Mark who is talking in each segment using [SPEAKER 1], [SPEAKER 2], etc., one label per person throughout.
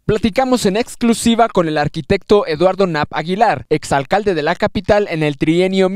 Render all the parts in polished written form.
[SPEAKER 1] Platicamos en exclusiva con el arquitecto Eduardo Knapp Aguilar, exalcalde de la capital en el trienio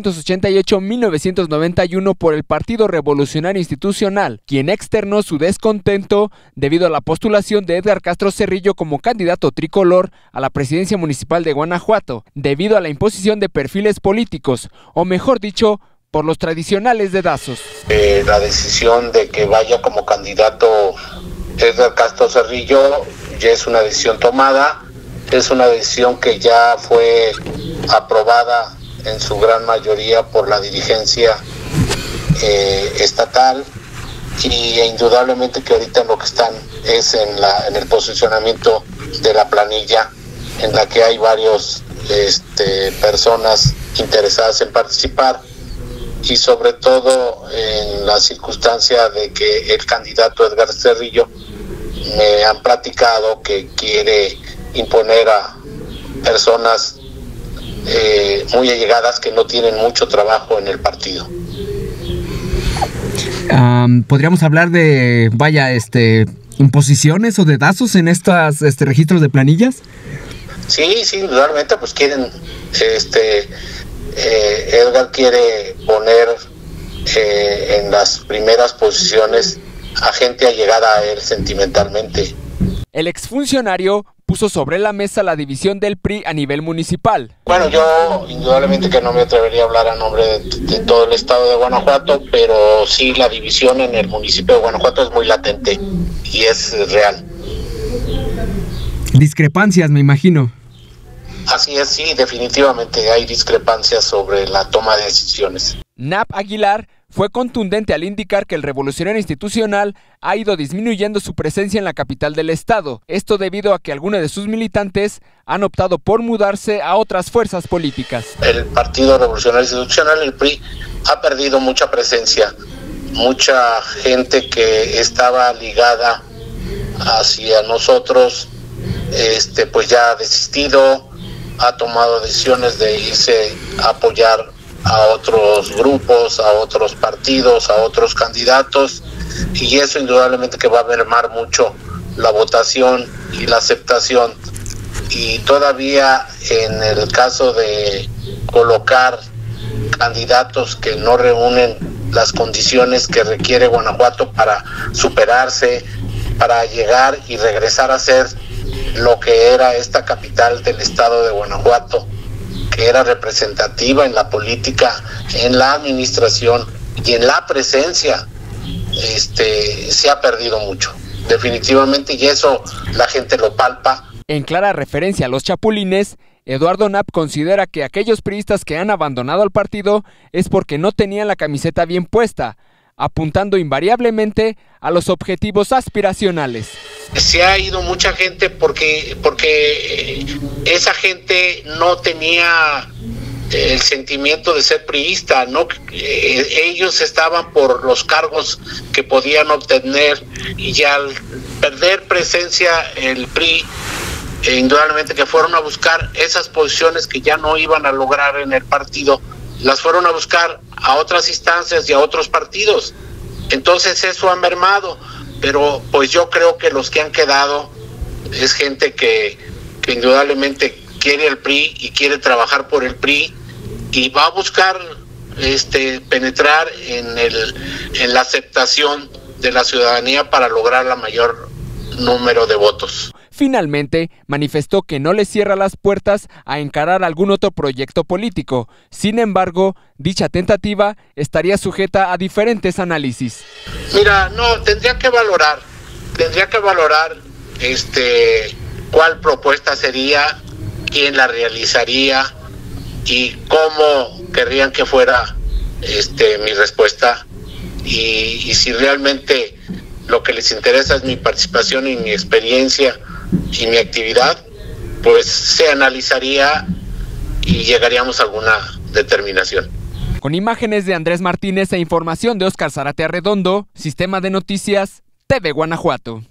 [SPEAKER 1] 1988-1991 por el Partido Revolucionario Institucional, quien externó su descontento debido a la postulación de Edgar Castro Cerrillo como candidato tricolor a la presidencia municipal de Guanajuato, debido a la imposición de perfiles políticos, o mejor dicho, por los tradicionales dedazos.
[SPEAKER 2] La decisión de que vaya como candidato Edgar Castro Cerrillo ya es una decisión tomada, es una decisión que ya fue aprobada en su gran mayoría por la dirigencia estatal, y indudablemente que ahorita lo que están es en el posicionamiento de la planilla, en la que hay varios personas interesadas en participar, y sobre todo en la circunstancia de que el candidato Edgar Cerrillo me han platicado que quiere imponer a personas muy allegadas que no tienen mucho trabajo en el partido.
[SPEAKER 1] ¿Podríamos hablar de, imposiciones o dedazos en estos registros de planillas?
[SPEAKER 2] Sí, indudablemente, pues quieren, Edgar quiere poner en las primeras posiciones a gente allegada a él sentimentalmente.
[SPEAKER 1] El exfuncionario puso sobre la mesa la división del PRI a nivel municipal.
[SPEAKER 2] Bueno, yo indudablemente que no me atrevería a hablar a nombre de todo el estado de Guanajuato, pero sí, la división en el municipio de Guanajuato es muy latente y es real.
[SPEAKER 1] Discrepancias, me imagino.
[SPEAKER 2] Así es, sí, definitivamente hay discrepancias sobre la toma de decisiones.
[SPEAKER 1] Knapp Aguilar fue contundente al indicar que el Revolucionario Institucional ha ido disminuyendo su presencia en la capital del estado, esto debido a que algunos de sus militantes han optado por mudarse a otras fuerzas políticas.
[SPEAKER 2] El Partido Revolucionario Institucional, el PRI, ha perdido mucha presencia, mucha gente que estaba ligada hacia nosotros, pues ya ha desistido, ha tomado decisiones de irse a apoyar a otros grupos, a otros partidos, a otros candidatos, y eso indudablemente que va a mermar mucho la votación y la aceptación. Y todavía en el caso de colocar candidatos que no reúnen las condiciones que requiere Guanajuato para superarse, para llegar y regresar a ser lo que era esta capital del estado de Guanajuato, que era representativa en la política, en la administración y en la presencia, se ha perdido mucho, definitivamente, y eso la gente lo palpa.
[SPEAKER 1] En clara referencia a los chapulines, Eduardo Knapp considera que aquellos priistas que han abandonado al partido es porque no tenían la camiseta bien puesta, apuntando invariablemente a los objetivos aspiracionales.
[SPEAKER 2] Se ha ido mucha gente porque esa gente no tenía el sentimiento de ser priista, ¿no? Ellos estaban por los cargos que podían obtener, y al perder presencia el PRI, indudablemente que fueron a buscar esas posiciones que ya no iban a lograr en el partido, las fueron a buscar a otras instancias y a otros partidos. Entonces eso ha mermado, pero pues yo creo que los que han quedado es gente que indudablemente quiere el PRI y quiere trabajar por el PRI, y va a buscar penetrar en la aceptación de la ciudadanía para lograr la mayor número de votos.
[SPEAKER 1] Finalmente, manifestó que no le cierra las puertas a encarar algún otro proyecto político. Sin embargo, dicha tentativa estaría sujeta a diferentes análisis.
[SPEAKER 2] Mira, no, tendría que valorar cuál propuesta sería, quién la realizaría y cómo querrían que fuera mi respuesta, y si realmente lo que les interesa es mi participación y mi experiencia y mi actividad, pues se analizaría y llegaríamos a alguna determinación.
[SPEAKER 1] Con imágenes de Andrés Martínez e información de Óscar Zárate Arredondo, Sistema de Noticias, TV Guanajuato.